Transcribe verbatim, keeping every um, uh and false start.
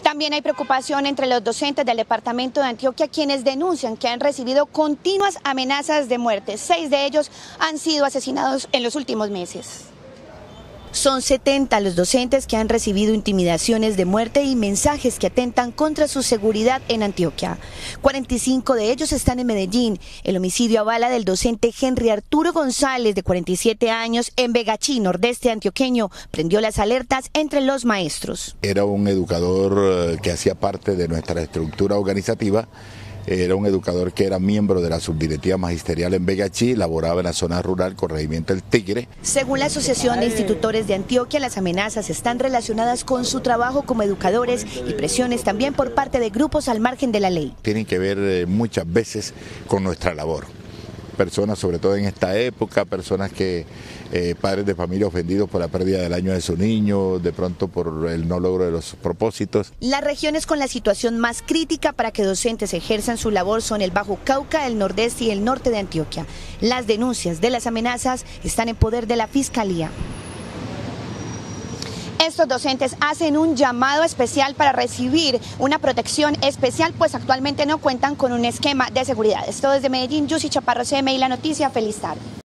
También hay preocupación entre los docentes del departamento de Antioquia, quienes denuncian que han recibido continuas amenazas de muerte. Seis de ellos han sido asesinados en los últimos meses. Son setenta los docentes que han recibido intimidaciones de muerte y mensajes que atentan contra su seguridad en Antioquia. cuarenta y cinco de ellos están en Medellín. El homicidio a bala del docente Henry Arturo González, de cuarenta y siete años, en Vegachí, nordeste antioqueño, prendió las alertas entre los maestros. Era un educador que hacía parte de nuestra estructura organizativa. Era un educador que era miembro de la subdirectiva magisterial en Vegachí, laboraba en la zona rural, corregimiento El Tigre. Según la Asociación de Institutores de Antioquia, las amenazas están relacionadas con su trabajo como educadores y presiones también por parte de grupos al margen de la ley. Tienen que ver eh, muchas veces con nuestra labor. Personas, sobre todo en esta época, personas que, eh, padres de familia ofendidos por la pérdida del año de su niño, de pronto por el no logro de los propósitos. Las regiones con la situación más crítica para que docentes ejerzan su labor son el Bajo Cauca, el Nordeste y el Norte de Antioquia. Las denuncias de las amenazas están en poder de la Fiscalía. Estos docentes hacen un llamado especial para recibir una protección especial, pues actualmente no cuentan con un esquema de seguridad. Esto desde Medellín, Yusi Chaparro, C M I La Noticia. Feliz tarde.